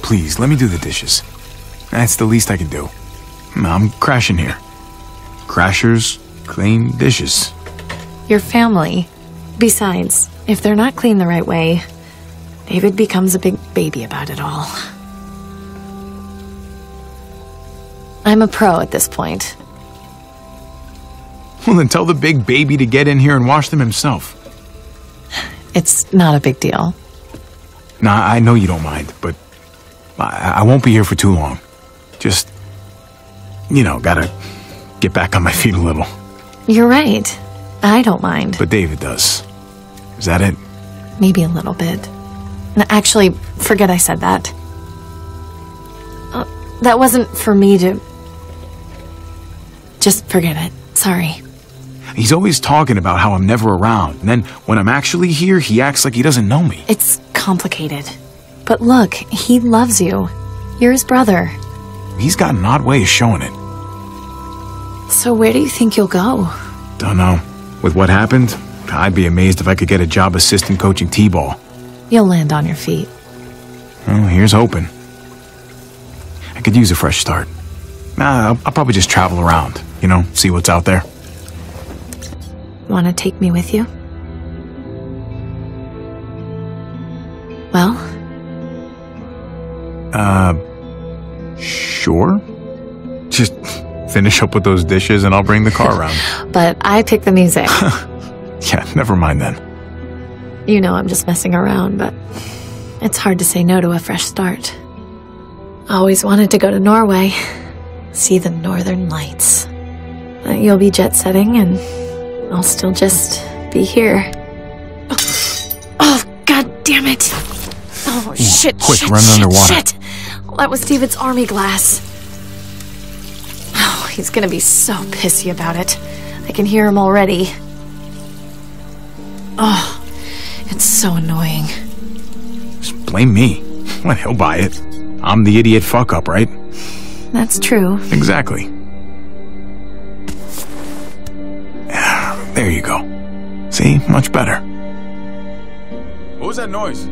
please, let me do the dishes. That's the least I can do. I'm crashing here. Crashers clean dishes. Your family. Besides, if they're not clean the right way, David becomes a big baby about it all. I'm a pro at this point. Well, then tell the big baby to get in here and wash them himself. It's not a big deal. Nah, I know you don't mind, but I won't be here for too long. Just, gotta get back on my feet a little. You're right. I don't mind. But David does. Is that it? Maybe a little bit. Actually, forget I said that. That wasn't for me to... Just forget it. Sorry. He's always talking about how I'm never around, and then when I'm actually here, he acts like he doesn't know me. It's complicated. But look, he loves you. You're his brother. He's got an odd way of showing it. So where do you think you'll go? Don't know. With what happened, I'd be amazed if I could get a job assistant coaching t-ball. You'll land on your feet. Well, here's hoping. I could use a fresh start. I'll probably just travel around, see what's out there. Want to take me with you? Well? Sure. Just finish up with those dishes and I'll bring the car around. But I pick the music. Yeah, never mind then. You know I'm just messing around, but it's hard to say no to a fresh start. Always wanted to go to Norway, see the northern lights. You'll be jet-setting and I'll still just be here. Oh, god damn it! Oh, shit, quick, shit, run shit, underwater. shit! That was David's army glass. Oh, he's gonna be so pissy about it. I can hear him already. Oh, it's so annoying. Just blame me. Well, he'll buy it. I'm the idiot fuck-up, right? That's true. Exactly. There you go. See? Much better. What was that noise?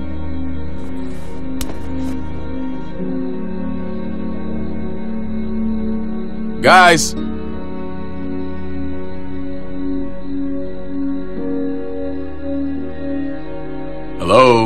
Guys! Hello?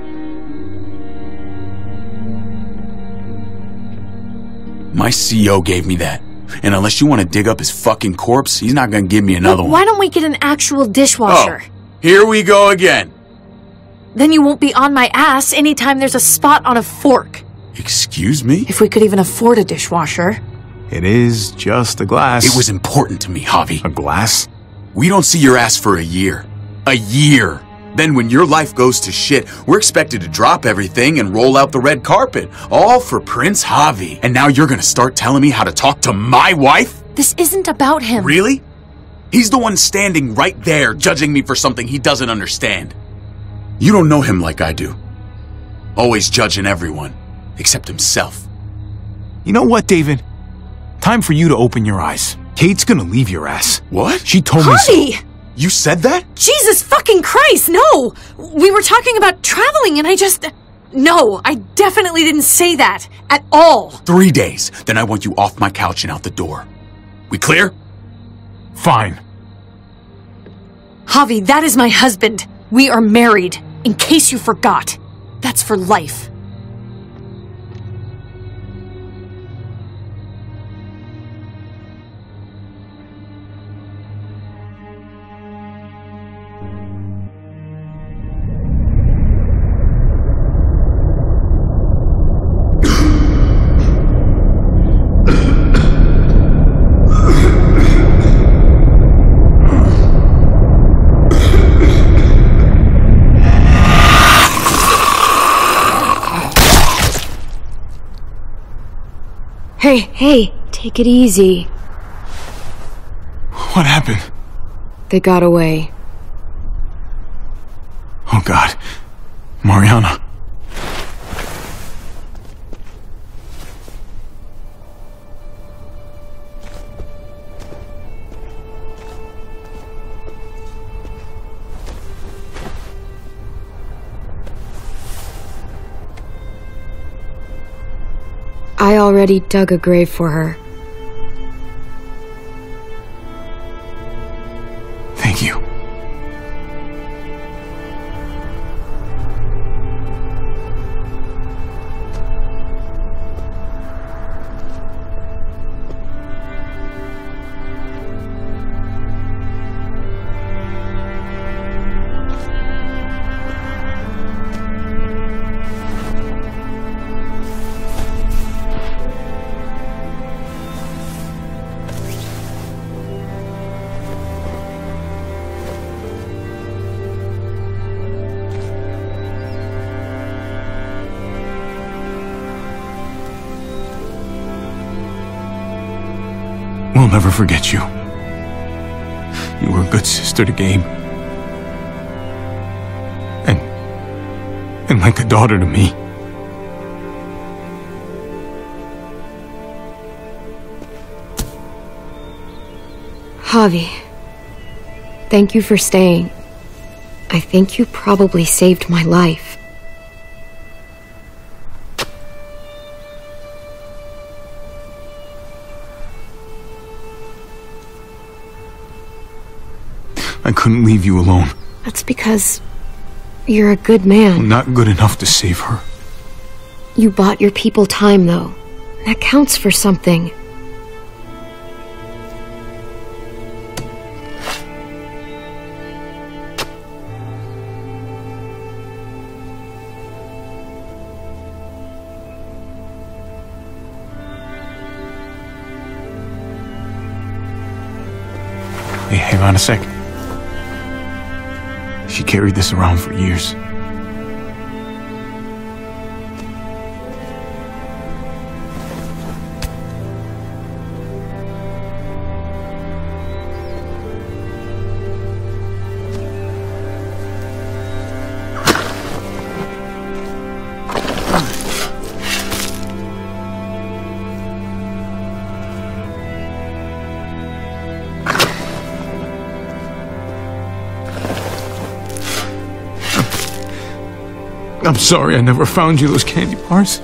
My CO gave me that. And unless you want to dig up his fucking corpse, he's not gonna give me another one. Why don't we get an actual dishwasher? Oh, here we go again. Then you won't be on my ass anytime there's a spot on a fork. Excuse me? If we could even afford a dishwasher. It is just a glass. It was important to me, Javi. A glass? We don't see your ass for a year. A year. Then when your life goes to shit, we're expected to drop everything and roll out the red carpet. All for Prince Javi. And now you're gonna start telling me how to talk to my wife? This isn't about him. Really? He's the one standing right there judging me for something he doesn't understand. You don't know him like I do. Always judging everyone, except himself. You know what, David? Time for you to open your eyes. Kate's gonna leave your ass. What? She told me so. Javi! You said that? Jesus fucking Christ, no! We were talking about traveling and I just... No, I definitely didn't say that. At all. 3 days, then I want you off my couch and out the door. We clear? Fine. Javi, that is my husband. We are married. In case you forgot. That's for life. Hey, take it easy. What happened? They got away. Oh, God. Mariana. already dug a grave for her. Thank you. We'll never forget you. You were a good sister to Gabe. And like a daughter to me. Javi, thank you for staying. I think you probably saved my life. I couldn't leave you alone. That's because you're a good man. I'm not good enough to save her. You bought your people time, though. That counts for something. Hey, hang on a sec. She carried this around for years. I'm sorry I never found you those candy bars.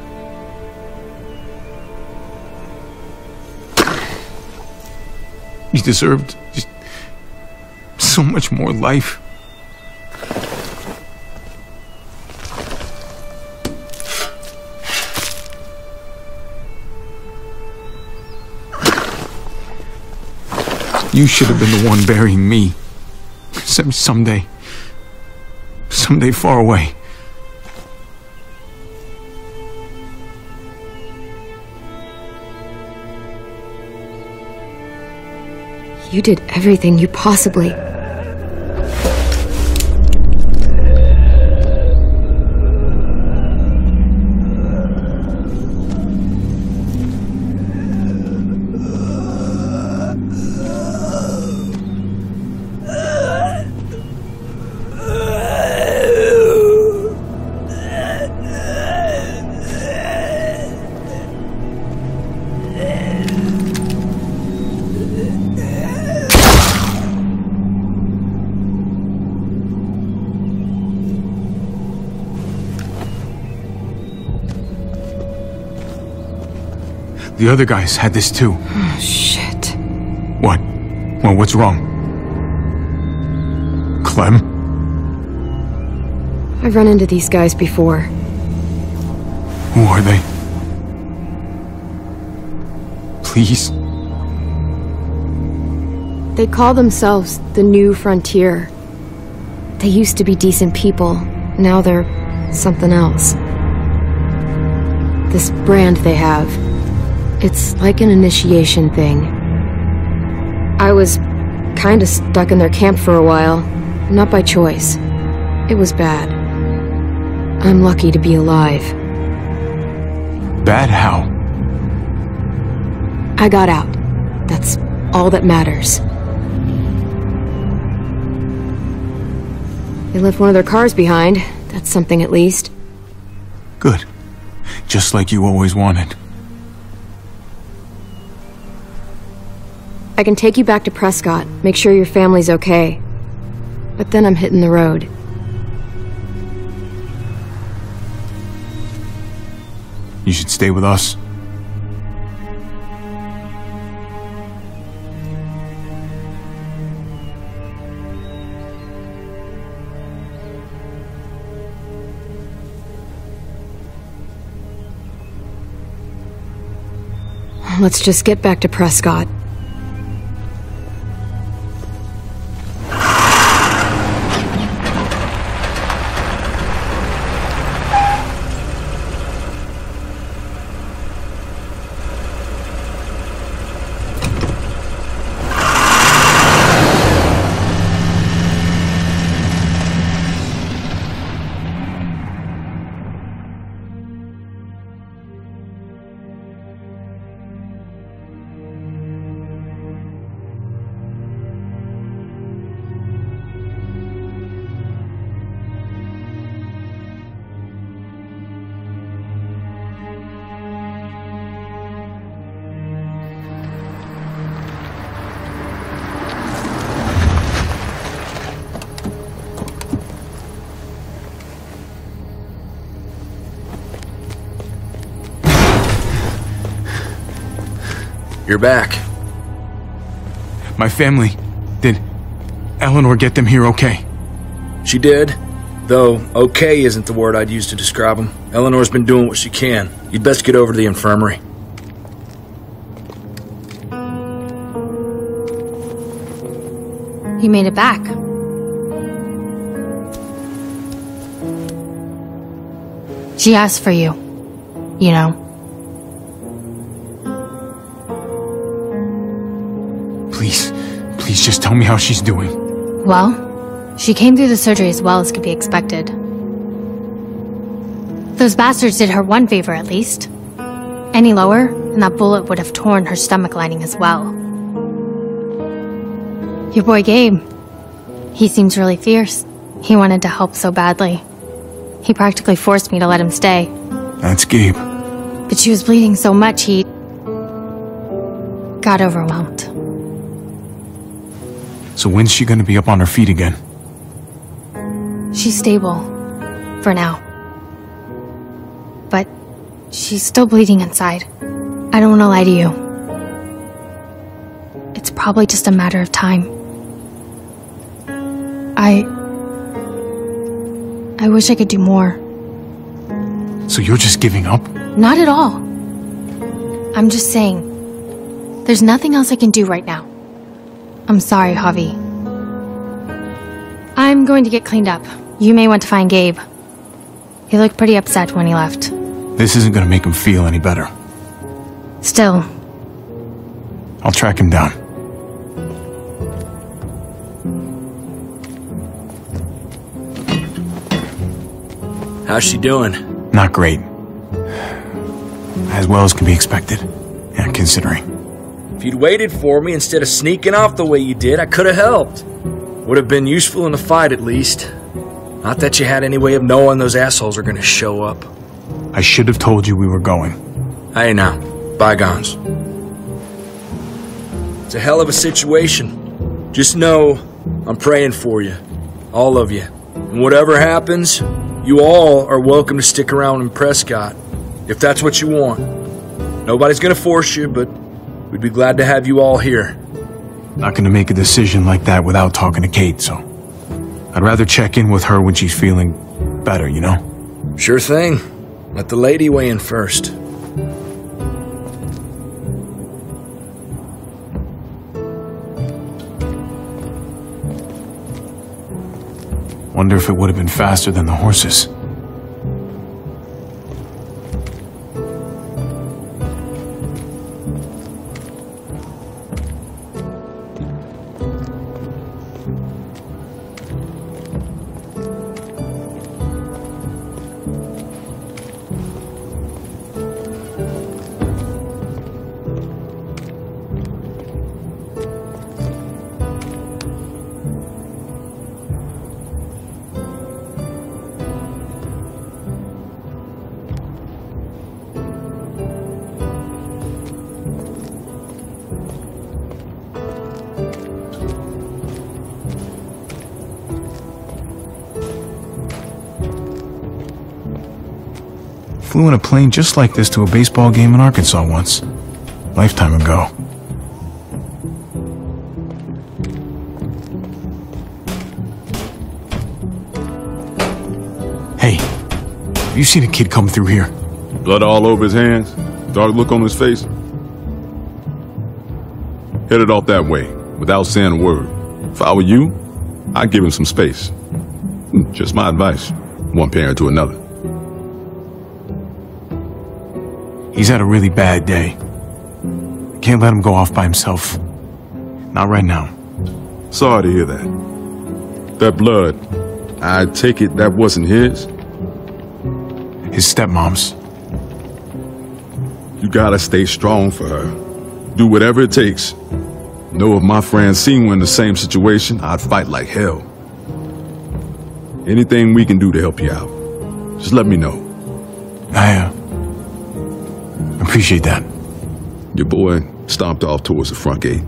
You deserved just so much more life. You should have been the one burying me. Someday far away. You did everything you possibly... The other guys had this too. Oh, shit. What? Well, what's wrong? Clem? I've run into these guys before. Who are they? Please? They call themselves the New Frontier. They used to be decent people. Now they're something else. This brand they have, it's like an initiation thing. I was kinda stuck in their camp for a while. Not by choice. It was bad. I'm lucky to be alive. Bad how? I got out. That's all that matters. They left one of their cars behind. That's something at least. Good. Just like you always wanted. I can take you back to Prescott, make sure your family's okay. But then I'm hitting the road. You should stay with us. let's just get back to Prescott. You're back. My family. Did Eleanor get them here okay? She did. Though, okay isn't the word I'd use to describe them. Eleanor's been doing what she can. You'd best get over to the infirmary. You made it back. She asked for you. You know. Please just tell me how she's doing. Well, she came through the surgery as well as could be expected. Those bastards did her one favor at least. Any lower, and that bullet would have torn her stomach lining as well. Your boy Gabe. He seems really fierce. He wanted to help so badly. He practically forced me to let him stay. That's Gabe. But she was bleeding so much he got overwhelmed. So when's she gonna be up on her feet again? She's stable. For now. But she's still bleeding inside. I don't want to lie to you. It's probably just a matter of time. I wish I could do more. So you're just giving up? Not at all. I'm just saying, there's nothing else I can do right now. I'm sorry, Javi. I'm going to get cleaned up. You may want to find Gabe. He looked pretty upset when he left. This isn't gonna make him feel any better. Still. I'll track him down. How's she doing? Not great. As well as can be expected. Yeah, considering. If you'd waited for me instead of sneaking off the way you did, I could have helped. Would have been useful in the fight, at least. Not that you had any way of knowing those assholes are gonna show up. I should have told you we were going. Hey now, bygones. It's a hell of a situation. Just know, I'm praying for you. All of you. And whatever happens, you all are welcome to stick around in Prescott. If that's what you want. Nobody's gonna force you, but we'd be glad to have you all here. Not gonna make a decision like that without talking to Kate, so... I'd rather check in with her when she's feeling better, you know? Sure thing. Let the lady weigh in first. Wonder if it would have been faster than the horses. Flew in a plane just like this to a baseball game in Arkansas once. Lifetime ago. Hey, have you seen a kid come through here? Blood all over his hands, dark look on his face. headed off that way, without saying a word. If I were you, I'd give him some space. Just my advice, one parent to another. He's had a really bad day. Can't let him go off by himself. Not right now. Sorry to hear that. That blood, I take it that wasn't his? His stepmom's. You gotta stay strong for her. Do whatever it takes. Know if my friend seen one in the same situation, I'd fight like hell. Anything we can do to help you out, just let me know. I appreciate that. Your boy stomped off towards the front gate.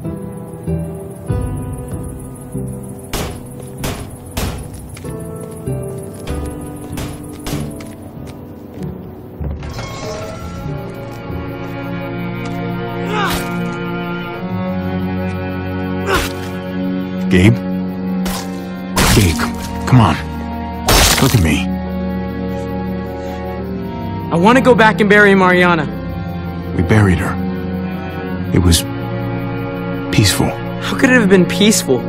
Gabe? Gabe, come on. Look at me. I want to go back and bury Mariana. We buried her. It was peaceful. How could it have been peaceful?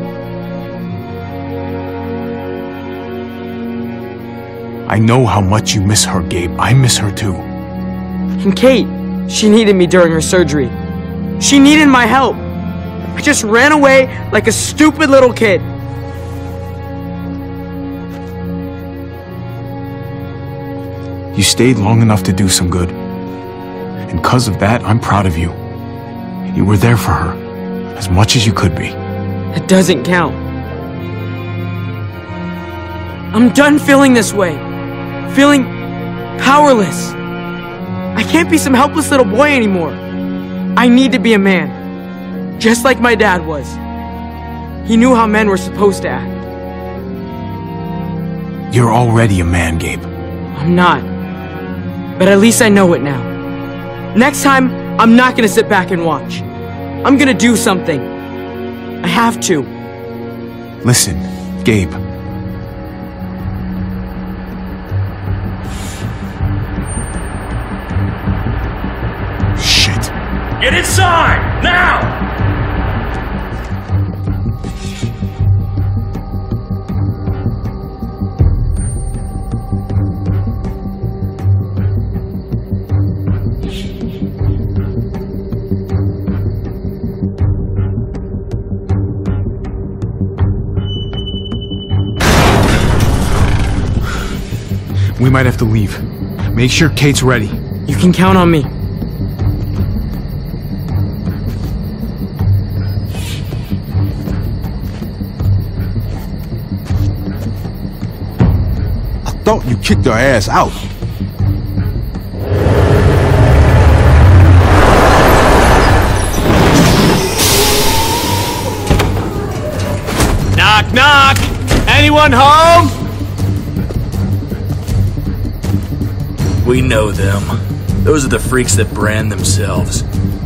I know how much you miss her, Gabe. I miss her too. And Kate, she needed me during her surgery. She needed my help. I just ran away like a stupid little kid. You stayed long enough to do some good. And because of that, I'm proud of you. You were there for her, as much as you could be. It doesn't count. I'm done feeling this way. Feeling powerless. I can't be some helpless little boy anymore. I need to be a man. Just like my dad was. He knew how men were supposed to act. You're already a man, Gabe. I'm not. But at least I know it now. Next time, I'm not gonna sit back and watch. I'm gonna do something. I have to. Listen, Gabe. Shit. Get inside! Now! We might have to leave. Make sure Kate's ready. You can count on me. I thought you kicked her ass out. Knock, knock! Anyone home? We know them. Those are the freaks that brand themselves.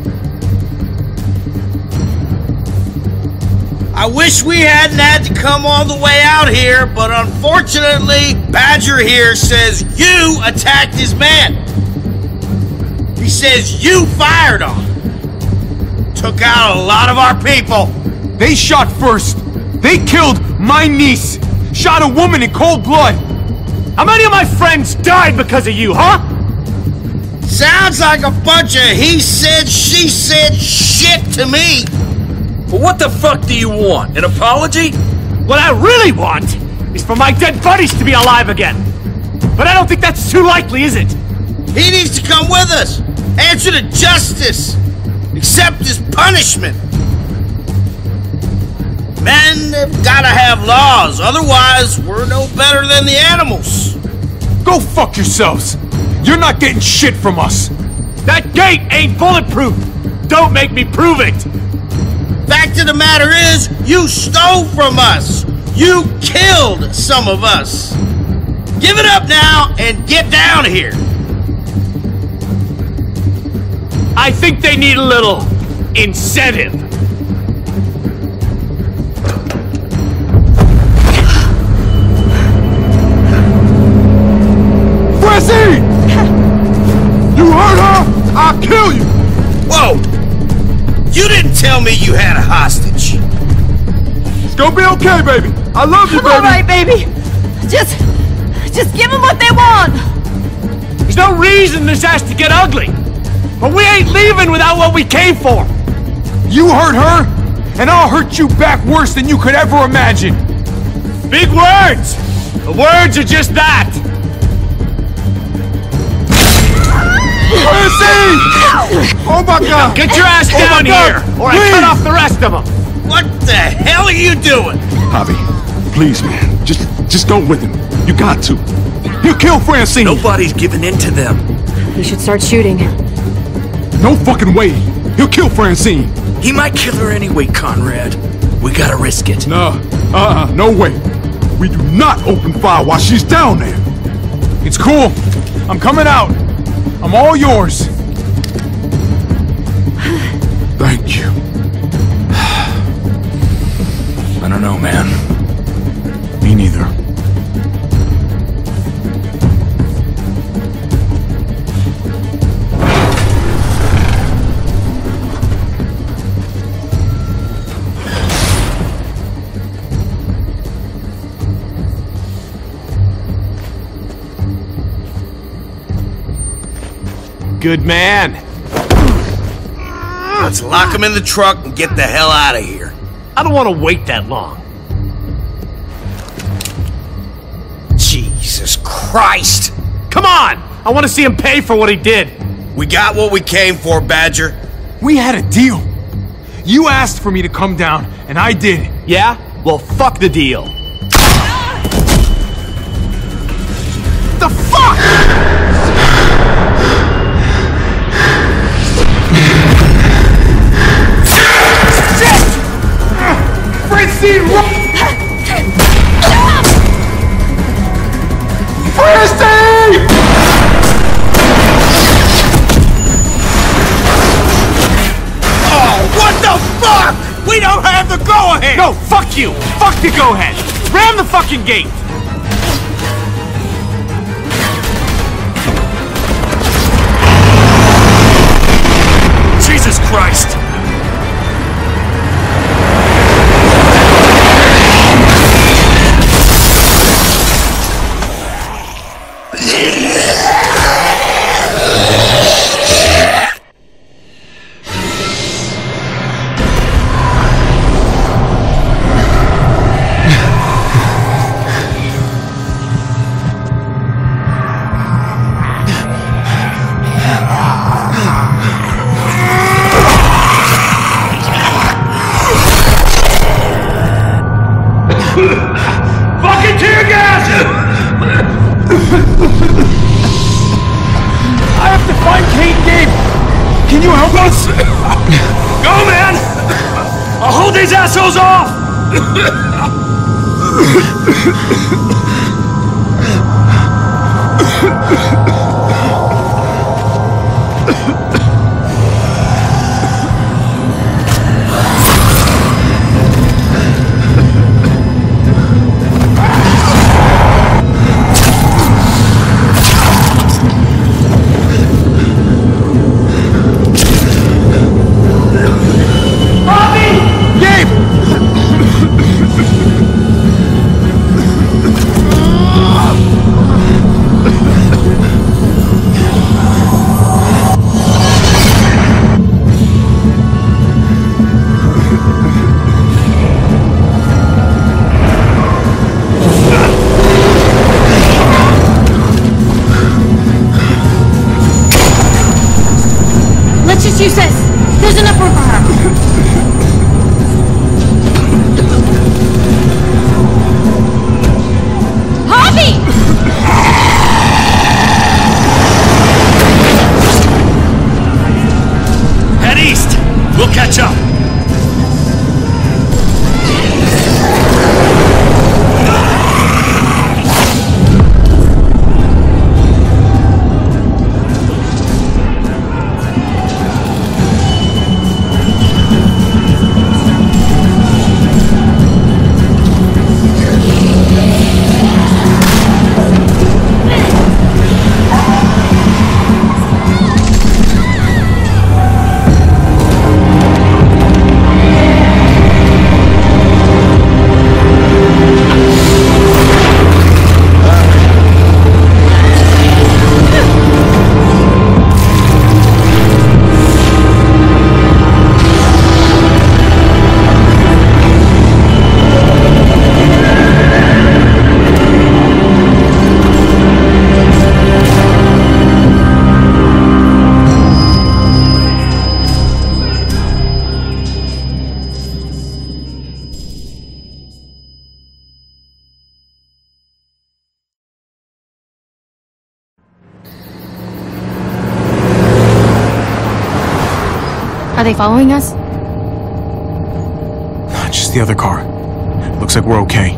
I wish we hadn't had to come all the way out here, but unfortunately, Badger here says you attacked his man. He says you fired on him. Took out a lot of our people. They shot first. They killed my niece. Shot a woman in cold blood. How many of my friends died because of you, huh? Sounds like a bunch of he said, she said shit to me. But what the fuck do you want? An apology? What I really want is for my dead buddies to be alive again. But I don't think that's too likely, is it? He needs to come with us. Answer to justice. Accept his punishment. Men have gotta have laws, otherwise we're no better than the animals. Go fuck yourselves. You're not getting shit from us. That gate ain't bulletproof. Don't make me prove it. Fact of the matter is, you stole from us. You killed some of us. Give it up now and get down here. I think they need a little incentive. You heard her? I'll kill you! Whoa! You You didn't tell me you had a hostage. It's gonna be okay, baby. I love you, baby. All right, baby. Just give them what they want. There's no reason this has to get ugly. But we ain't leaving without what we came for. You hurt her, and I'll hurt you back worse than you could ever imagine. Big words. The words are just that. Oh my God! Get your ass down here, or I cut off the rest of them. What the hell are you doing? Javi, please, man. Just go with him. You got to. He'll kill Francine! Nobody's giving in to them. You should start shooting. No fucking way. He'll kill Francine. He might kill her anyway, Conrad. We gotta risk it. No, no way. We do not open fire while she's down there. It's cool. I'm coming out. I'm all yours. Thank you. I don't know, man. Me neither. Good man. Let's lock him in the truck and get the hell out of here. I don't want to wait that long. Jesus Christ! Come on! I want to see him pay for what he did. We got what we came for, Badger. We had a deal. You asked for me to come down, and I did. Yeah? Well, fuck the deal. The fuck?! Francine, run! Francine! Oh, what the fuck? We don't have the go-ahead! No, fuck you! Fuck the go-ahead! Ram the fucking gate! Jesus Christ! Fucking tear gas! I have to find Kate Gabe. Can you help us? Go, man! I'll hold these assholes off! they following us? Just the other car. Looks like we're okay.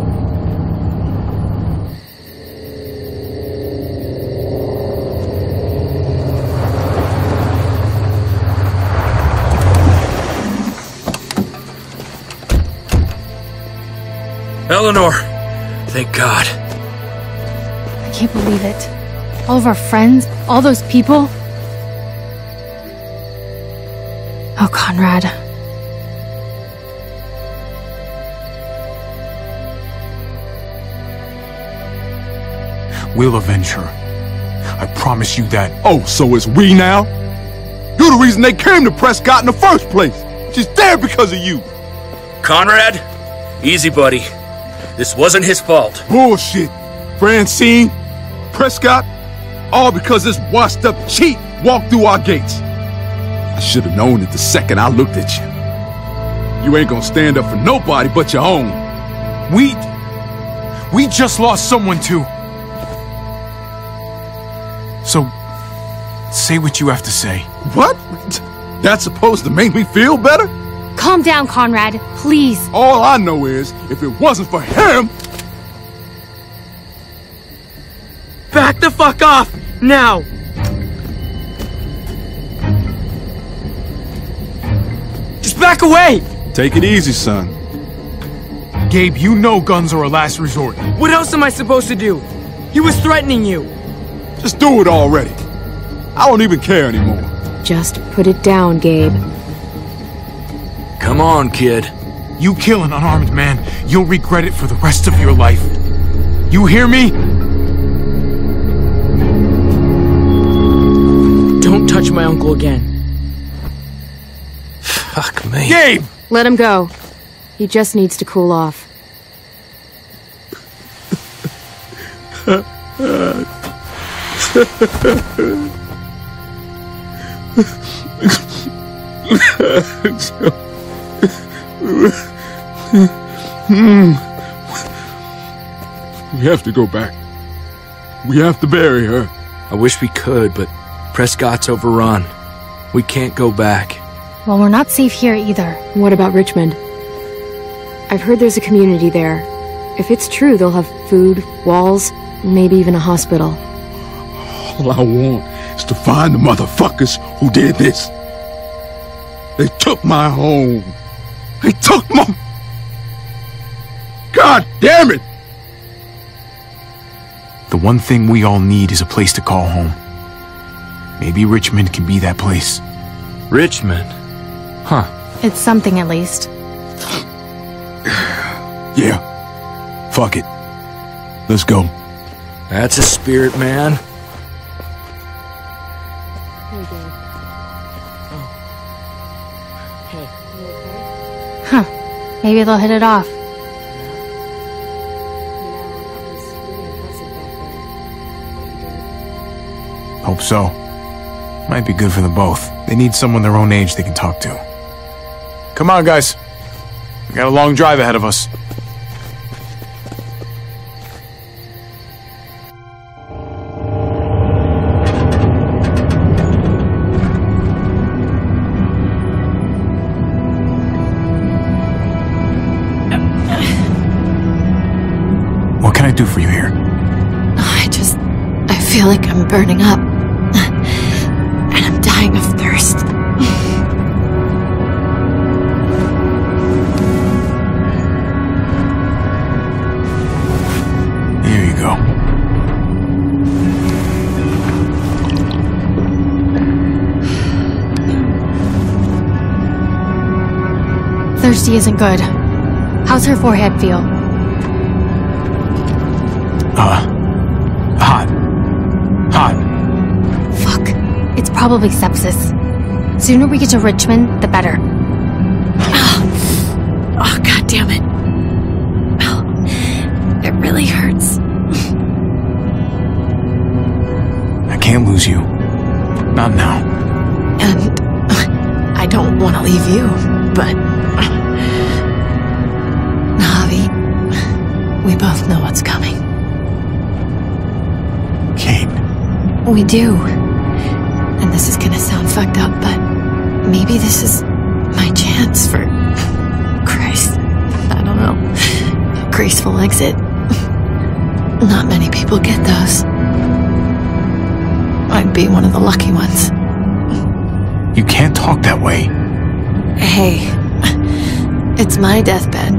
Eleanor! Thank God. I can't believe it. All of our friends, all those people. Oh, Conrad. We'll avenge her. I promise you that. Oh, so it's we now? You're the reason they came to Prescott in the first place. She's there because of you. Conrad, easy, buddy. This wasn't his fault. Bullshit. Francine, Prescott, all because this washed-up cheat walked through our gates. I should have known it the second I looked at you. You ain't gonna stand up for nobody but your own. We just lost someone too. So, say what you have to say. What? That's supposed to make me feel better? Calm down, Conrad, please. All I know is, if it wasn't for him... Back the fuck off! Now! Just back away! Take it easy, son. Gabe, you know guns are a last resort. What else am I supposed to do? He was threatening you. Just do it already. I don't even care anymore. Just put it down, Gabe. Come on, kid. You kill an unarmed man, you'll regret it for the rest of your life. You hear me? Don't touch my uncle again. Fuck me. Gabe! Let him go. He just needs to cool off. We have to go back. We have to bury her. I wish we could, but Prescott's overrun. We can't go back. Well, we're not safe here either. What about Richmond? I've heard there's a community there. If it's true, they'll have food, walls, maybe even a hospital. All I want is to find the motherfuckers who did this. They took my home. They took my... God damn it! The one thing we all need is a place to call home. Maybe Richmond can be that place. Richmond? Huh. It's something at least. Yeah. Fuck it. Let's go. That's a spirit, man. Huh. Maybe they'll hit it off. Hope so. Might be good for them both. They need someone their own age they can talk to. Come on, guys. We got a long drive ahead of us. What can I do for you here? I feel like I'm burning up. And I'm dying of thirst. Here you go. Thirsty isn't good. How's her forehead feel? Hot. Fuck. It's probably sepsis. Sooner we get to Richmond, the better. Oh, God damn it. Oh, it really hurts. I can't lose you. Not now. And I don't want to leave you, but... Javi, we both know what's coming. Kate. We do. And this is gonna sound fucked up, but maybe this is chance for... Christ, I don't know. A graceful exit. Not many people get those. I'd be one of the lucky ones. You can't talk that way. Hey, it's my deathbed.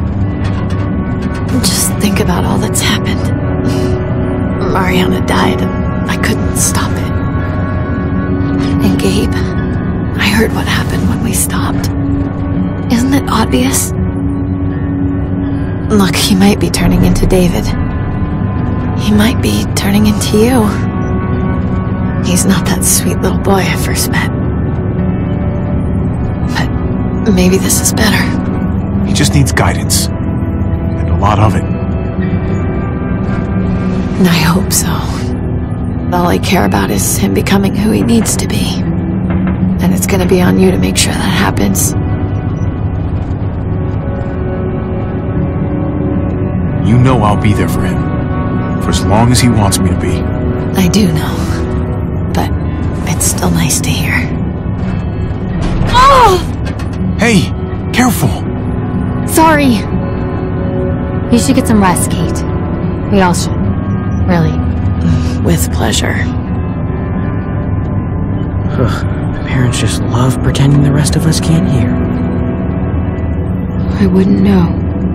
Just think about all that's happened. Mariana died and I couldn't stop it. And Gabe, I heard what happened when we stopped. Isn't it obvious? Look, he might be turning into David. He might be turning into you. He's not that sweet little boy I first met. But maybe this is better. He just needs guidance. And a lot of it. I hope so. All I care about is him becoming who he needs to be. And it's gonna be on you to make sure that happens. You know I'll be there for him. For as long as he wants me to be. I do know. But it's still nice to hear. Oh! Hey! Careful! Sorry. You should get some rest, Kate. We all should. Really. With pleasure. Parents just love pretending the rest of us can't hear. I wouldn't know.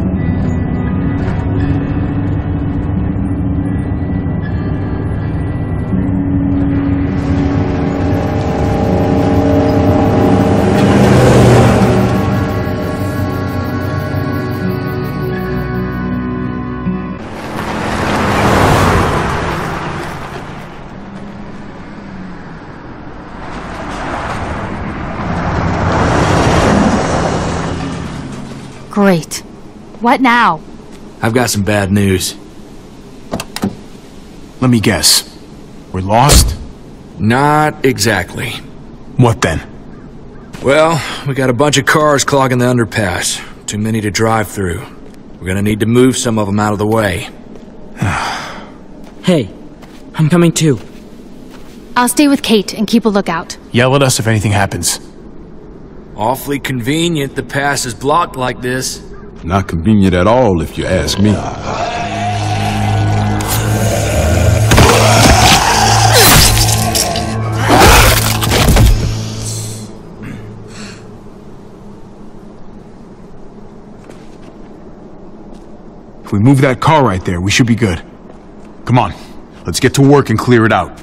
Great. What now? I've got some bad news. Let me guess. We're lost? Not exactly. What then? Well, we got a bunch of cars clogging the underpass. Too many to drive through. We're gonna need to move some of them out of the way. Hey, I'm coming too. I'll stay with Kate and keep a lookout. Yell at us if anything happens. Awfully convenient the pass is blocked like this. Not convenient at all, if you ask me. If we move that car right there, we should be good. Come on, let's get to work and clear it out.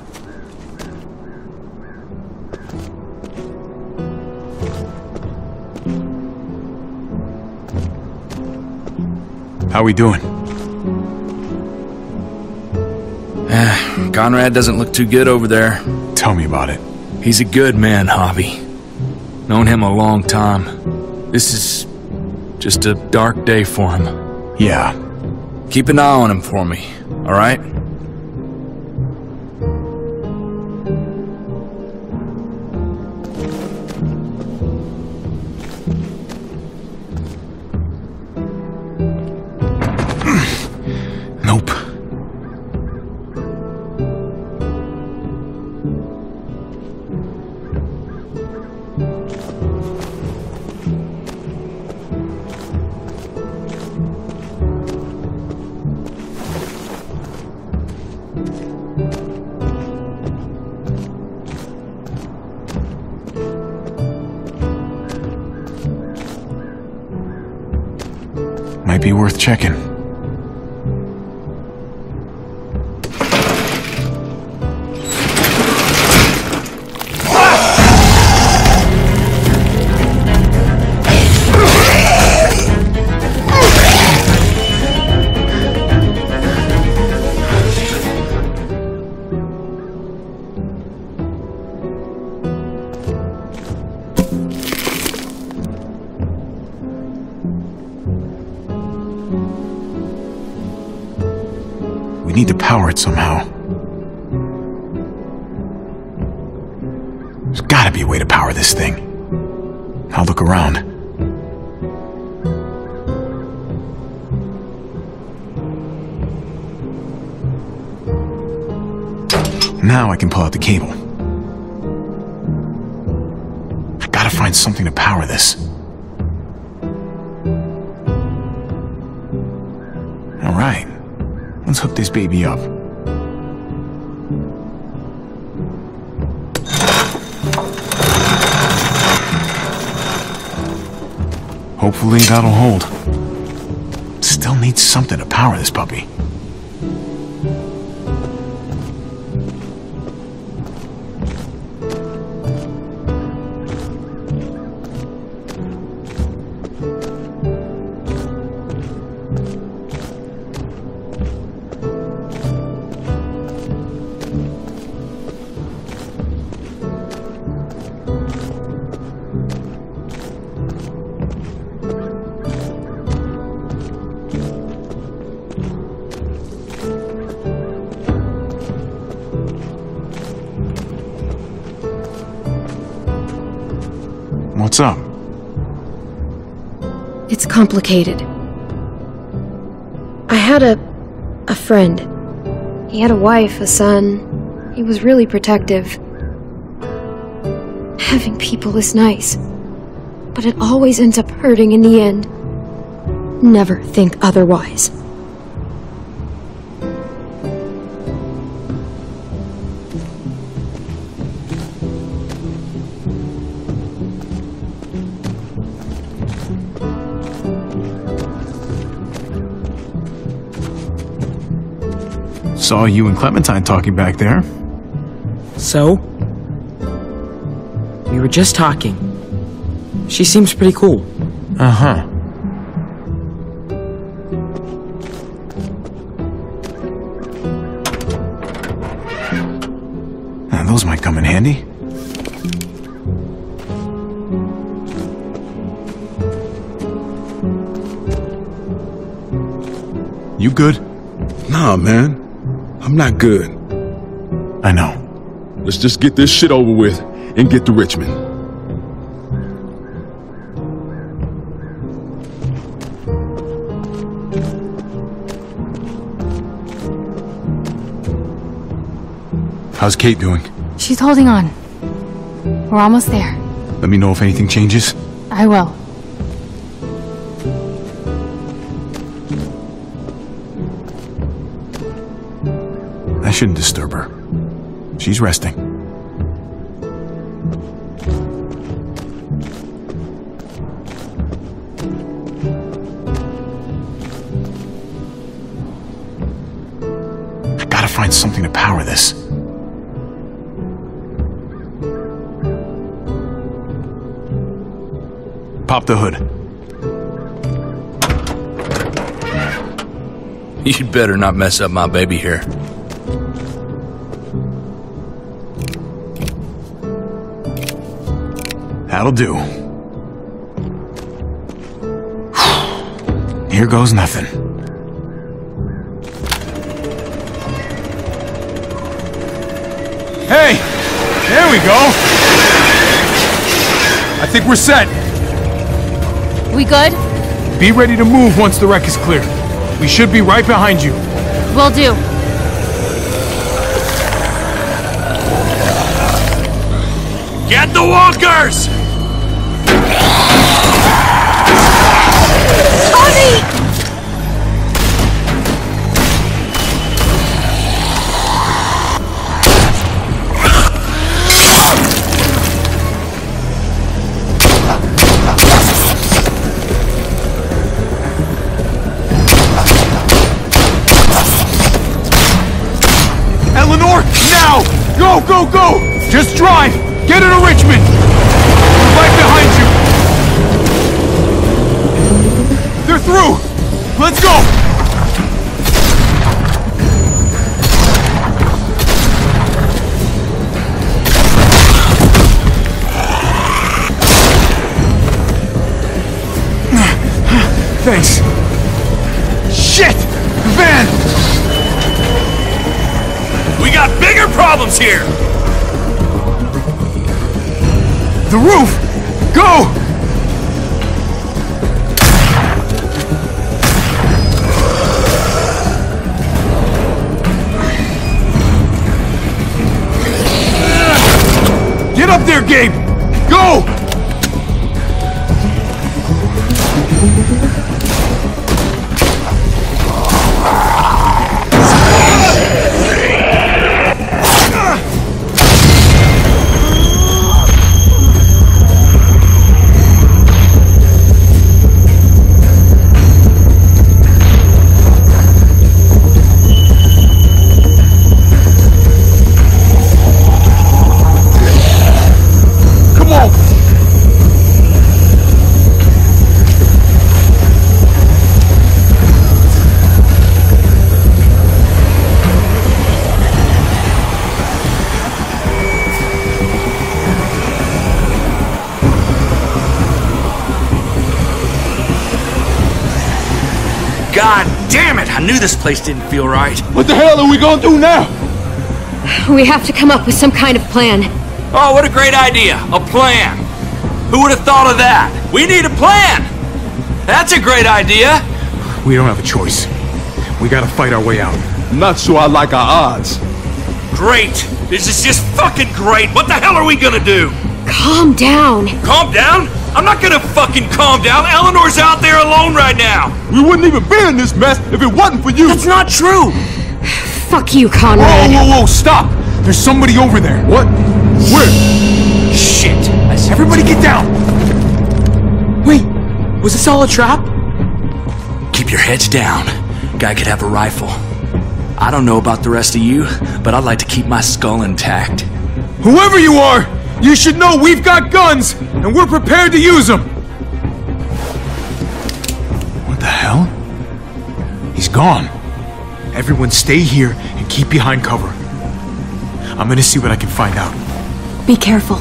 How we doing? Conrad doesn't look too good over there. Tell me about it. He's a good man, Javi. Known him a long time. This is just a dark day for him. Yeah. Keep an eye on him for me, all right? Nope. Might be worth checking. We need to power it somehow. There's gotta be a way to power this thing. I'll look around. Now I can pull out the cable. I gotta find something to power this. right. Let's hook this baby up. Hopefully that'll hold. Still needs something to power this puppy. What's up? It's complicated. I had a friend. He had a wife, a son. He was really protective. Having people is nice, but it always ends up hurting in the end. Never think otherwise. Saw you and Clementine talking back there. So? We were just talking. She seems pretty cool. Uh-huh. Those might come in handy. You good? Nah, man. I'm not good. I know. Let's just get this shit over with and get to Richmond. How's Kate doing? She's holding on. We're almost there. Let me know if anything changes. I will. I shouldn't disturb her. She's resting. I gotta find something to power this. Pop the hood. You'd better not mess up my baby here. That'll do. Here goes nothing. Hey! There we go! I think we're set. We good? Be ready to move once the wreck is clear. We should be right behind you. Will do. Get the walkers! Tony! Eleanor, now! Go, go, go! Just drive! Get her to Richmond! We're right behind you! They're through! Let's go! Thanks. Shit! The van! We got bigger problems here! The roof! Go! Get up there, Gabe! Go! God damn it! I knew this place didn't feel right. What the hell are we gonna do now? We have to come up with some kind of plan. Oh, what a great idea. A plan. Who would have thought of that? We need a plan. That's a great idea. We don't have a choice. We gotta fight our way out. I'm not sure I like our odds. Great. This is just fucking great. What the hell are we gonna do? Calm down. Calm down? I'm not gonna fucking calm down. Eleanor's out there alone right now. We wouldn't even be in this mess if it wasn't for you. That's not true. Fuck you, Conrad. Whoa, stop! There's somebody over there. What? Where? Shit. Everybody get down! Wait, was this all a trap? Keep your heads down. Guy could have a rifle. I don't know about the rest of you, but I'd like to keep my skull intact. Whoever you are, you should know we've got guns, and we're prepared to use them! What the hell? He's gone. Everyone stay here and keep behind cover. I'm gonna see what I can find out. Be careful.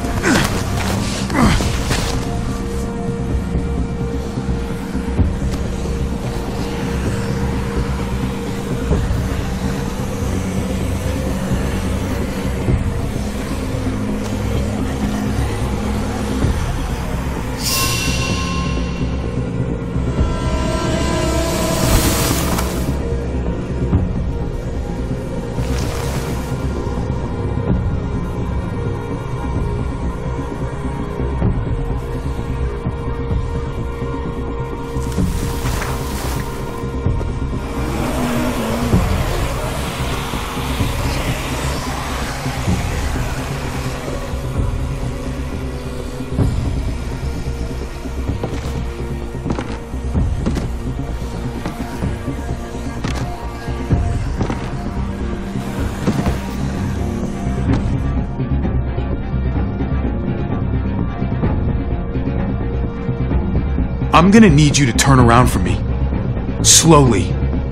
I'm gonna need you to turn around for me. Slowly.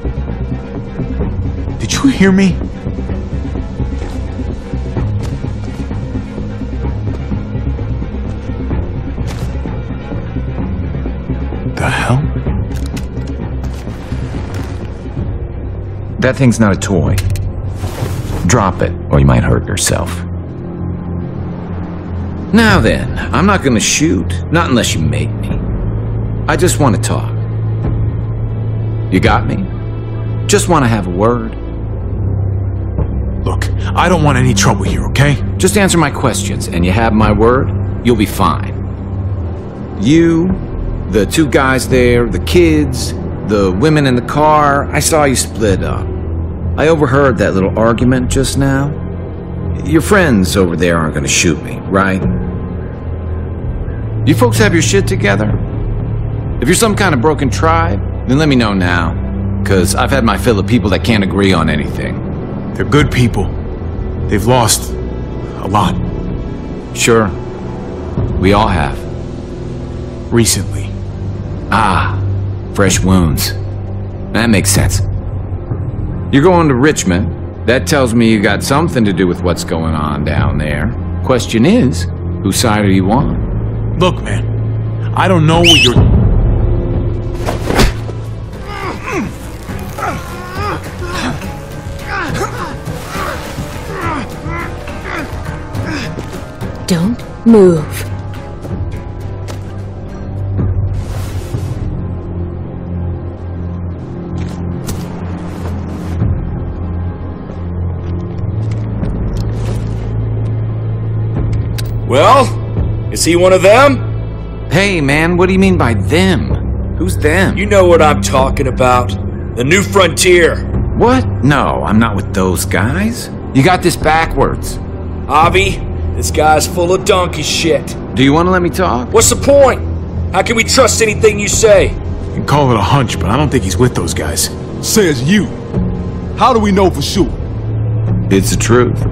Did you hear me? The hell? That thing's not a toy. Drop it, or you might hurt yourself. Now then, I'm not gonna shoot, not unless you make me. I just want to talk. You got me? Just want to have a word. Look, I don't want any trouble here, okay? Just answer my questions, and you have my word, you'll be fine. You, the two guys there, the kids, the women in the car, I saw you split up. I overheard that little argument just now. Your friends over there aren't going to shoot me, right? You folks have your shit together? If you're some kind of broken tribe, then let me know now. Because I've had my fill of people that can't agree on anything. They're good people. They've lost a lot. Sure. We all have. Recently. Ah, fresh wounds. That makes sense. You're going to Richmond. That tells me you got something to do with what's going on down there. Question is, whose side are you on? Look, man, I don't know what you're... Don't move. Well, is he one of them? Hey, man, what do you mean by them? Who's them? You know what I'm talking about. The New Frontier. What? No, I'm not with those guys. You got this backwards. Avi, this guy's full of donkey shit. Do you want to let me talk? What's the point? How can we trust anything you say? You can call it a hunch, but I don't think he's with those guys. Says you. How do we know for sure? It's the truth.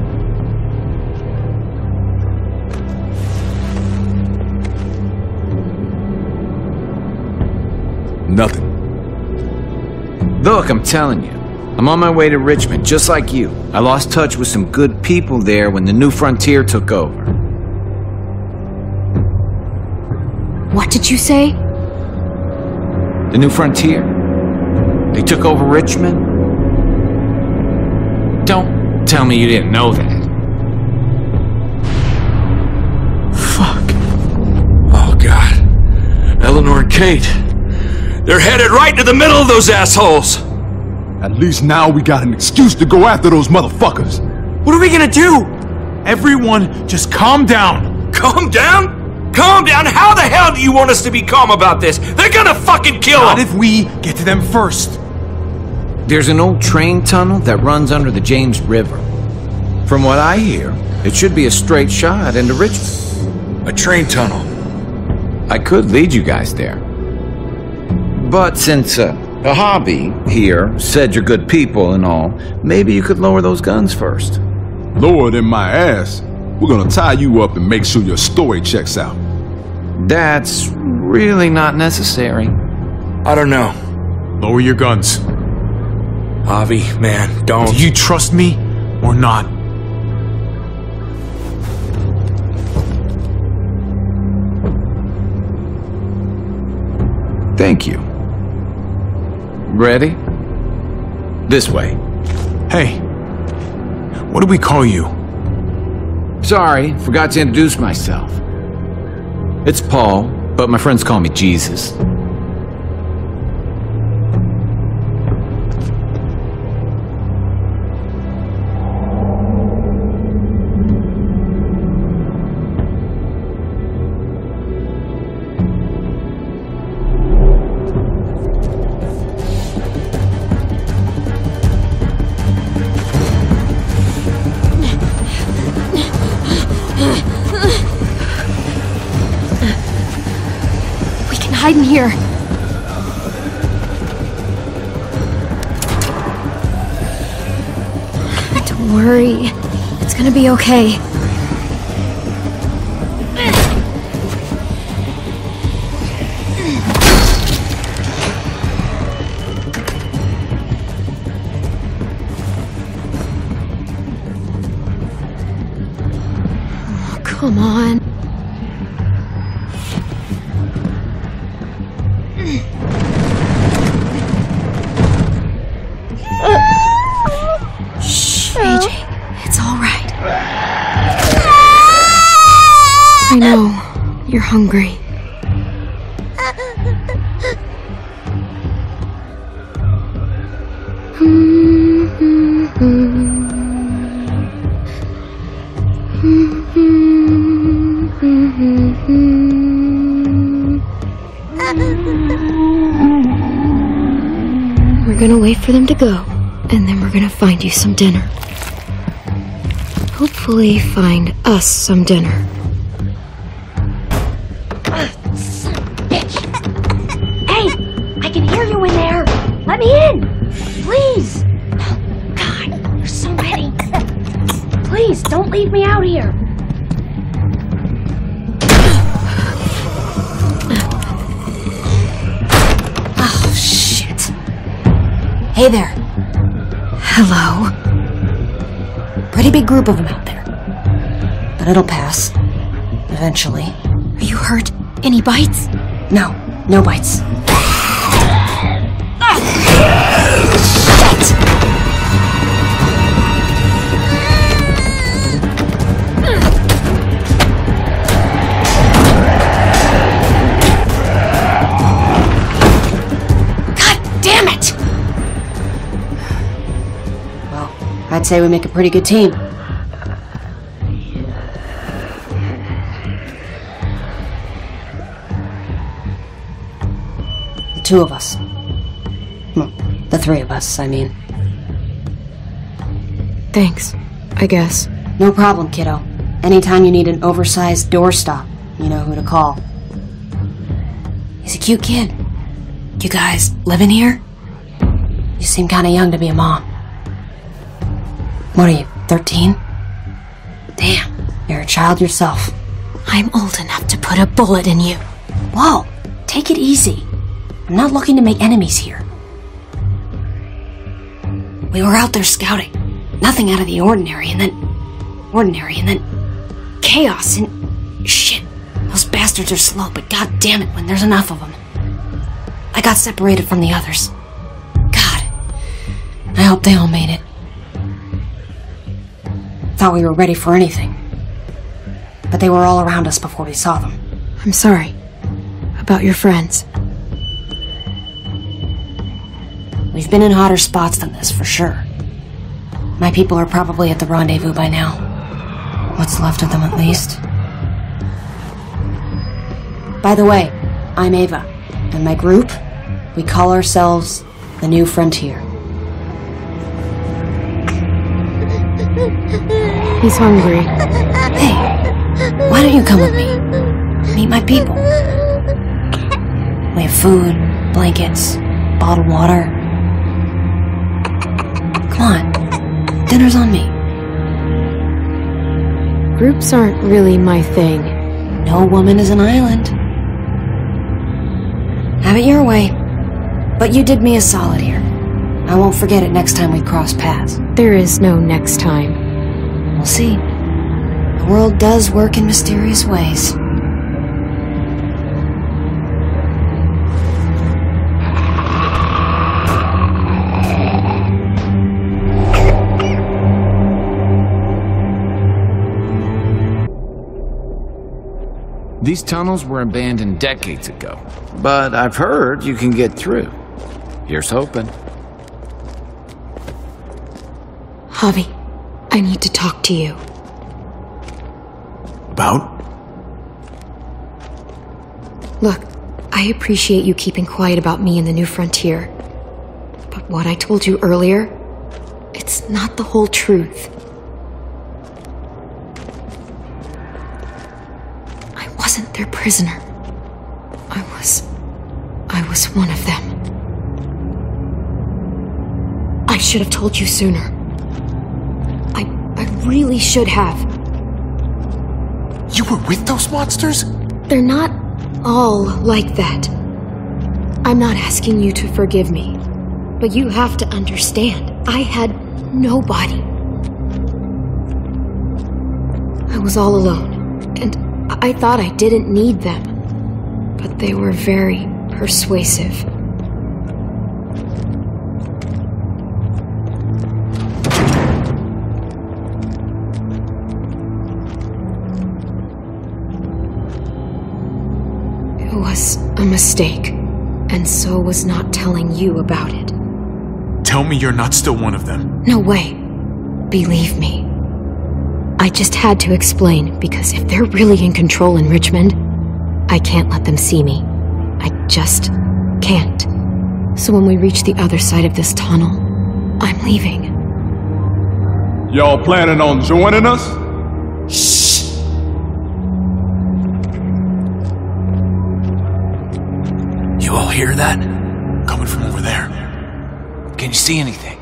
Nothing. Look, I'm telling you. I'm on my way to Richmond, just like you. I lost touch with some good people there when the New Frontier took over. What did you say? The New Frontier? They took over Richmond? Don't tell me you didn't know that. Fuck. Oh, God. Eleanor and Kate. They're headed right to the middle of those assholes. At least now we got an excuse to go after those motherfuckers. What are we gonna do? Everyone, just calm down. Calm down? Calm down? How the hell do you want us to be calm about this? They're gonna fucking kill Not them! if we get to them first. There's an old train tunnel that runs under the James River. From what I hear, it should be a straight shot into Richmond. A train tunnel. I could lead you guys there. But since a hobby here said you're good people and all, maybe you could lower those guns first. Lower than my ass. We're gonna tie you up and make sure your story checks out. That's really not necessary. I don't know. Lower your guns. Javi, man, don't. Do you trust me or not? Thank you. Ready? This way. Hey, what do we call you? Sorry, forgot to introduce myself. It's Paul, but my friends call me Jesus. Hide in here. Don't worry. It's gonna be okay. Oh, come on. I know. You're hungry. We're gonna wait for them to go, and then we're gonna find you some dinner. Hopefully find us some dinner. Son of a bitch! Hey! I can hear you in there! Let me in! Please! Oh, God, there's so many! Please, don't leave me out here! Oh, shit. Hey there. Hello. Pretty big group of them out there. But it'll pass. Eventually. Are you hurt? Any bites? No. No bites. Shit! God damn it! Well, I'd say we make a pretty good team. The two of us. Well, the three of us, I mean. Thanks, I guess. No problem, kiddo. Anytime you need an oversized doorstop, you know who to call. He's a cute kid. You guys living here? You seem kind of young to be a mom. What are you, 13? Damn, you're a child yourself. I'm old enough to put a bullet in you. Whoa, take it easy. I'm not looking to make enemies here. We were out there scouting. Nothing out of the ordinary, and then chaos, and shit. Those bastards are slow, but god damn it when there's enough of them. I got separated from the others. God, I hope they all made it. Thought we were ready for anything. But they were all around us before we saw them. I'm sorry. About your friends. We've been in hotter spots than this, for sure. My people are probably at the rendezvous by now. What's left of them, at least. By the way, I'm Ava, and my group, we call ourselves the New Frontier. He's hungry. Hey, why don't you come with me? Meet my people. We have food, blankets, bottled water. Come on, dinner's on me. Groups aren't really my thing. No woman is an island. Have it your way. But you did me a solid here. I won't forget it next time we cross paths. There is no next time. We'll see. The world does work in mysterious ways. These tunnels were abandoned decades ago, but I've heard you can get through. Here's hoping. Javi, I need to talk to you. About? Look, I appreciate you keeping quiet about me and the New Frontier. But what I told you earlier, it's not the whole truth. I wasn't their prisoner. I was one of them. I should have told you sooner. I really should have. You were with those monsters? They're not all like that. I'm not asking you to forgive me, but you have to understand, I had nobody. I was all alone, and I thought I didn't need them, but they were very persuasive. It was a mistake, and so was not telling you about it. Tell me you're not still one of them. No way. Believe me. I just had to explain, because if they're really in control in Richmond, I can't let them see me. I just can't. So when we reach the other side of this tunnel, I'm leaving. Y'all planning on joining us? Shh! You all hear that? Coming from over there. Can you see anything?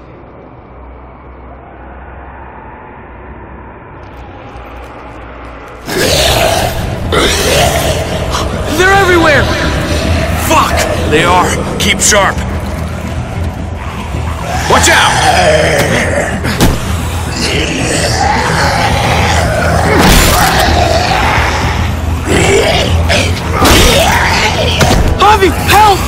They're everywhere! Fuck! They are. Keep sharp. Watch out! Javi, help!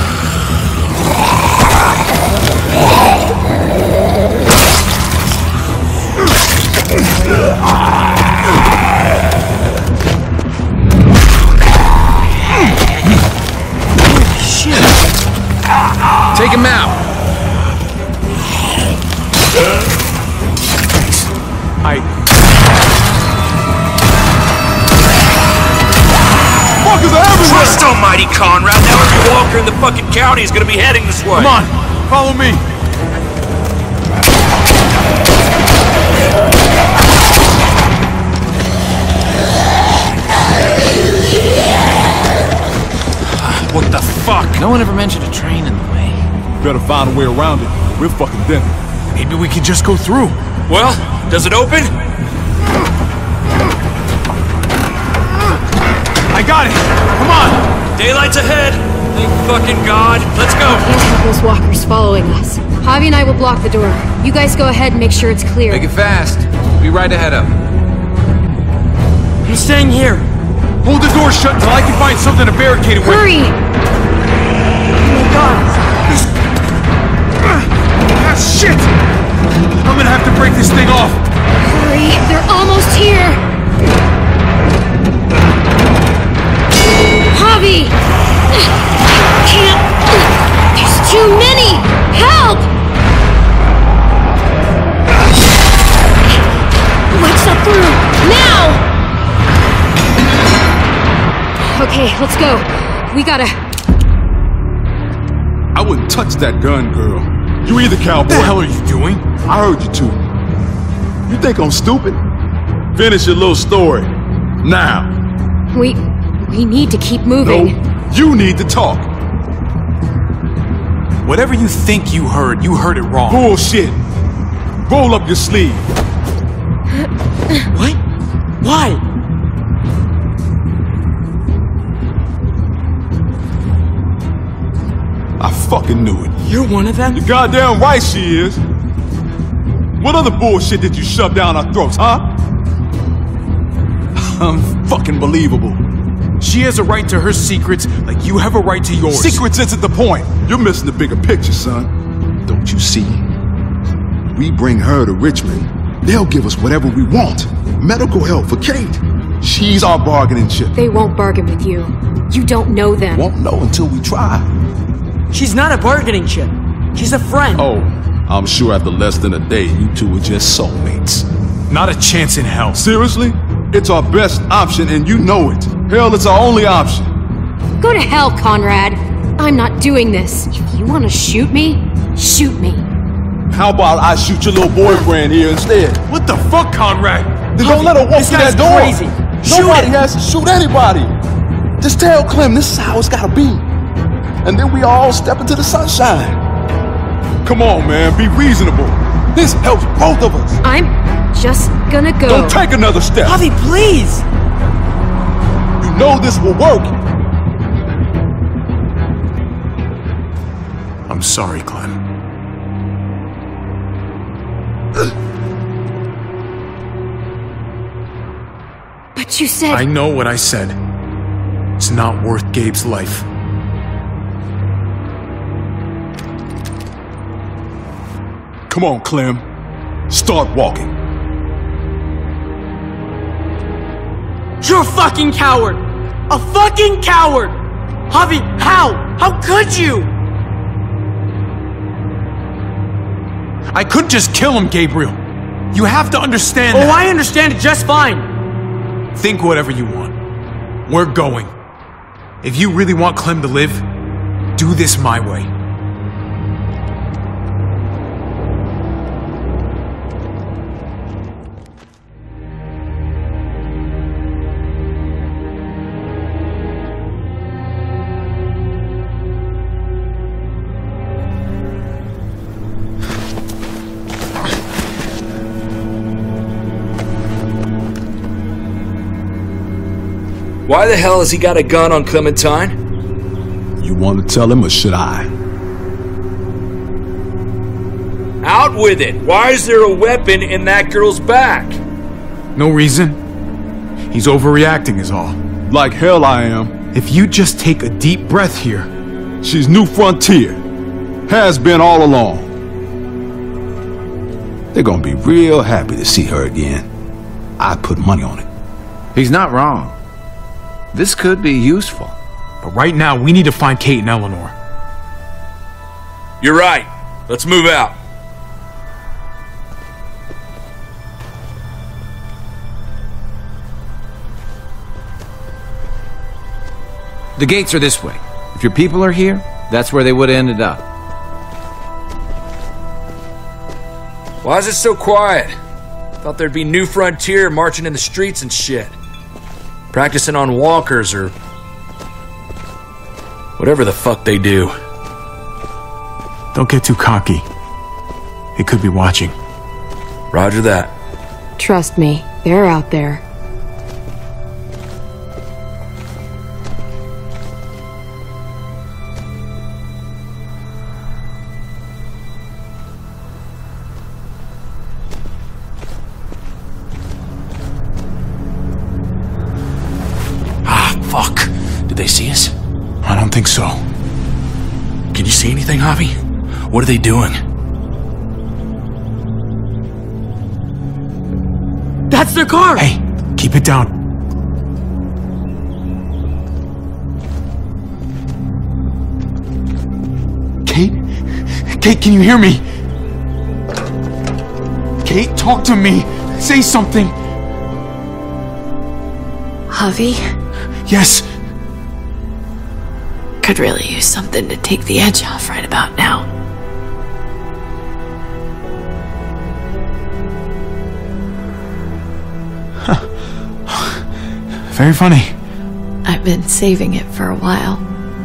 Take him out. Fuckers are everywhere! Trust almighty Conrad, now every walker in the fucking county is gonna be heading this way. Come on, follow me. What the fuck? No one ever mentioned a train in the way. Better find a way around it. We're fucking dead. Maybe we can just go through. Well, does it open? I got it! Come on! Daylight's ahead! Thank fucking God. Let's go! Can't have those walkers following us. Javi and I will block the door. You guys go ahead and make sure it's clear. Make it fast. Be right ahead of him. I'm staying here. Hold the door shut until I can find something to barricade it with. Hurry! Oh my God. Ah, shit! too many! Help! Let's up through! Now! Okay, let's go. We gotta... I wouldn't touch that gun, girl. You either, cowboy. What the hell are you doing? I heard you too. You think I'm stupid? Finish your little story. Now. We need to keep moving. No, you need to talk. Whatever you think you heard it wrong. Bullshit. Roll up your sleeve. What? Why? I fucking knew it. You're one of them? You're goddamn right she is. What other bullshit did you shove down our throats, huh? Fucking believable. She has a right to her secrets like you have a right to yours. Secrets isn't the point. You're missing the bigger picture, son. Don't you see? We bring her to Richmond, they'll give us whatever we want. Medical help for Kate. She's our bargaining chip. They won't bargain with you. You don't know them. Won't know until we try. She's not a bargaining chip. She's a friend. Oh, I'm sure after less than a day, you two are just soulmates. Not a chance in hell. Seriously? It's our best option and you know it. Hell, it's our only option. Go to hell, Conrad. I'm not doing this. If you want to shoot me, shoot me. How about I shoot your little boyfriend here instead? What the fuck, Conrad? Then don't let her walk through that door. Crazy. Nobody has to shoot anybody. Just tell Clem this is how it's gotta be. And then we all step into the sunshine. Come on, man, be reasonable. This helps both of us. I'm just gonna go. Don't take another step. Javi, please! You know this will work. I'm sorry, Clem. But you said... I know what I said. It's not worth Gabe's life. Come on, Clem. Start walking. You're a fucking coward! A fucking coward! Javi, how? How could you? I couldn't just kill him, Gabriel. You have to understand that. Oh, I understand it just fine. Think whatever you want. We're going. If you really want Clem to live, do this my way. Why the hell has he got a gun on Clementine? You want to tell him or should I? Out with it! Why is there a weapon in that girl's back? No reason. He's overreacting is all. Like hell I am. If you just take a deep breath here. She's New Frontier. Has been all along. They're gonna be real happy to see her again. I put money on it. He's not wrong. This could be useful. But right now, we need to find Kate and Eleanor. You're right. Let's move out. The gates are this way. If your people are here, that's where they would have ended up. Why is it so quiet? Thought there'd be New Frontier marching in the streets and shit. Practicing on walkers or whatever the fuck they do. Don't get too cocky. They could be watching. Roger that. Trust me, they're out there. Fuck. Did they see us? I don't think so. Can you see anything, Javi? What are they doing? That's their car! Hey, keep it down. Kate? Kate, can you hear me? Kate, talk to me. Say something. Javi? Yes. Could really use something to take the edge off right about now. Very funny. I've been saving it for a while.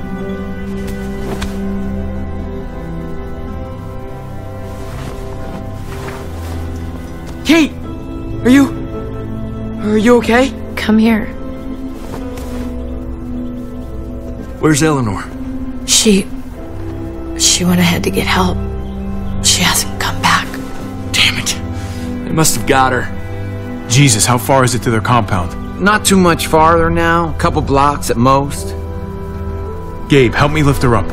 Kate! Are you okay? Come here. Where's Eleanor? She went ahead to get help. She hasn't come back. Damn it. They must have got her. Jesus, how far is it to their compound? Not too much farther now. A couple blocks at most. Gabe, help me lift her up.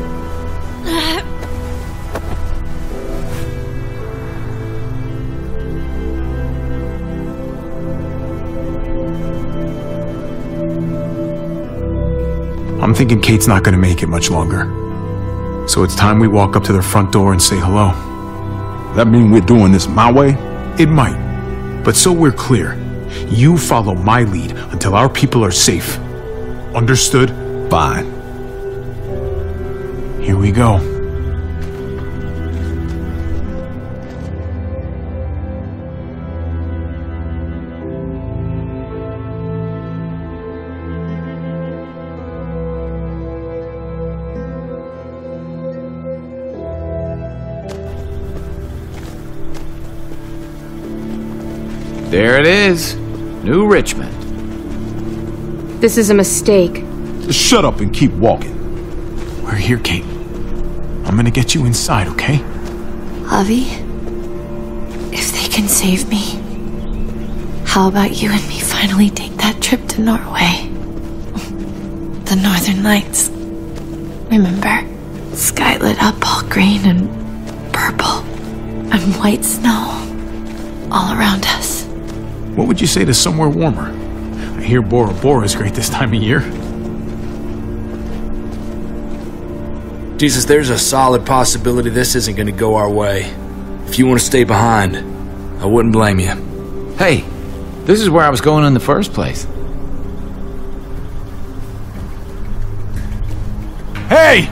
I'm thinking Kate's not gonna make it much longer. So it's time we walk up to their front door and say hello. That mean we're doing this my way? It might. But so we're clear, you follow my lead until our people are safe. Understood? Fine. Here we go. There it is. New Richmond. This is a mistake. Just shut up and keep walking. We're here, Kate. I'm gonna get you inside, okay? Javi, if they can save me, how about you and me finally take that trip to Norway? The Northern Lights. Remember? Sky lit up all green and purple and white snow all around us. What would you say to somewhere warmer? I hear Bora Bora is great this time of year. Jesus, there's a solid possibility this isn't going to go our way. If you want to stay behind, I wouldn't blame you. Hey, this is where I was going in the first place. Hey!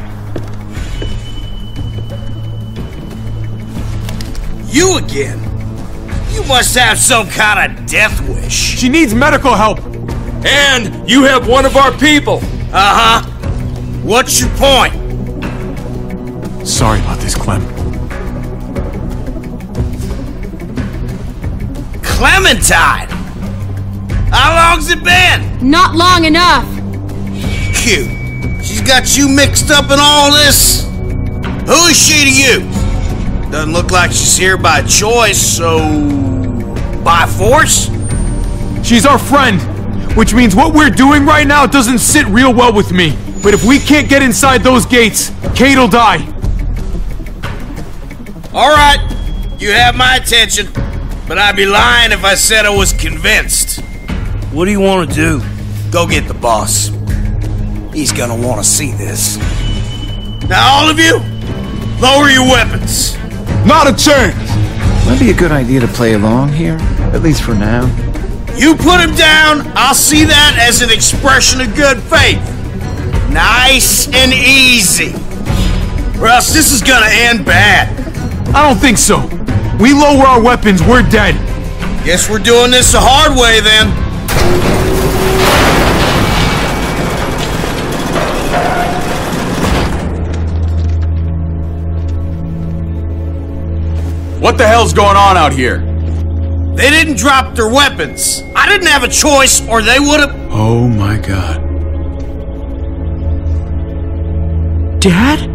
You again? You must have some kind of death wish. She needs medical help! And you have one of our people! Uh-huh. What's your point? Sorry about this, Clem. Clementine! How long's it been? Not long enough! Cute. She's got you mixed up in all this? Who is she to you? Doesn't look like she's here by choice, so... by force? She's our friend, which means what we're doing right now doesn't sit real well with me. But if we can't get inside those gates, Kate'll die. Alright, you have my attention, but I'd be lying if I said I was convinced. What do you want to do? Go get the boss. He's gonna want to see this. Now all of you, lower your weapons. Not a chance! Might be a good idea to play along here, at least for now. You put him down, I'll see that as an expression of good faith. Nice and easy. Or else this is gonna end bad. I don't think so. We lower our weapons, we're dead. Guess we're doing this the hard way then. What the hell's going on out here? They didn't drop their weapons. I didn't have a choice, or they would have... Oh my God. Dad?